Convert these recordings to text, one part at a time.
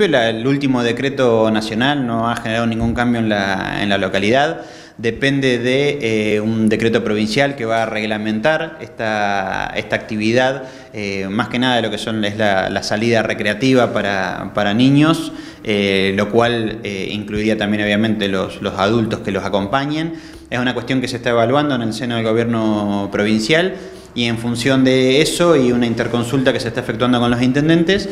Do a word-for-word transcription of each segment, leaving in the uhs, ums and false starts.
principio la, el último decreto nacional no ha generado ningún cambio en la, en la localidad. Depende de eh, un decreto provincial que va a reglamentar esta, esta actividad, eh, más que nada de lo que son, es la, la salida recreativa para, para niños, eh, lo cual eh, incluiría también obviamente los, los adultos que los acompañen. Es una cuestión que se está evaluando en el seno del gobierno provincial. Y en función de eso y una interconsulta que se está efectuando con los intendentes,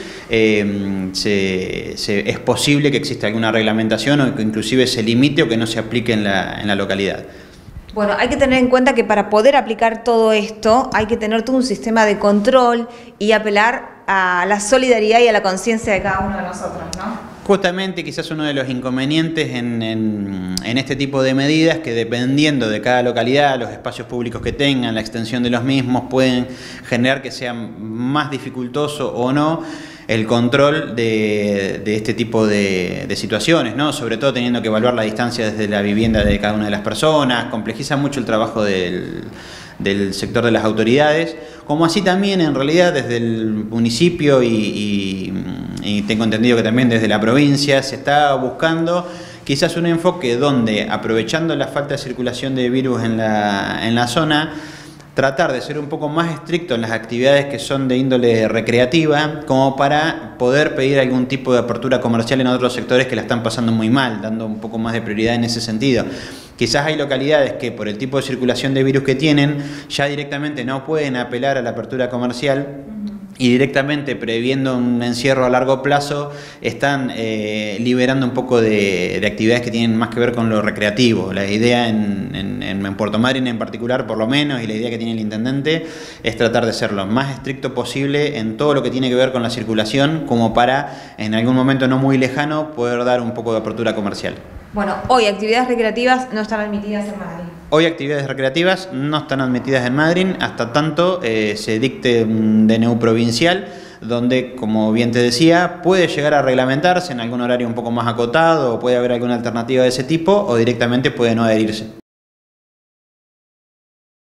eh, se, se, es posible que exista alguna reglamentación o que inclusive se limite o que no se aplique en la, en la localidad. Bueno, hay que tener en cuenta que para poder aplicar todo esto hay que tener todo un sistema de control y apelar a la solidaridad y a la conciencia de cada uno de nosotros, ¿no? Justamente quizás uno de los inconvenientes en, en, en este tipo de medidas, que dependiendo de cada localidad, los espacios públicos que tengan, la extensión de los mismos, pueden generar que sea más dificultoso o no el control de, de este tipo de, de situaciones, ¿no? Sobre todo teniendo que evaluar la distancia desde la vivienda de cada una de las personas, complejiza mucho el trabajo del, del sector de las autoridades, como así también en realidad desde el municipio y, y, y tengo entendido que también desde la provincia se está buscando quizás un enfoque donde, aprovechando la falta de circulación de virus en la, en la zona, tratar de ser un poco más estricto en las actividades que son de índole recreativa, como para poder pedir algún tipo de apertura comercial en otros sectores que la están pasando muy mal, dando un poco más de prioridad en ese sentido. Quizás hay localidades que por el tipo de circulación de virus que tienen, ya directamente no pueden apelar a la apertura comercial, y directamente previendo un encierro a largo plazo están eh, liberando un poco de, de actividades que tienen más que ver con lo recreativo. La idea en, en, en Puerto Madryn en particular, por lo menos, y la idea que tiene el intendente es tratar de ser lo más estricto posible en todo lo que tiene que ver con la circulación, como para en algún momento no muy lejano poder dar un poco de apertura comercial. Bueno, hoy actividades recreativas no están admitidas en Madryn. Hoy actividades recreativas no están admitidas en Madryn hasta tanto eh, se dicte un D N U provincial donde, como bien te decía, puede llegar a reglamentarse en algún horario un poco más acotado o puede haber alguna alternativa de ese tipo o directamente puede no adherirse.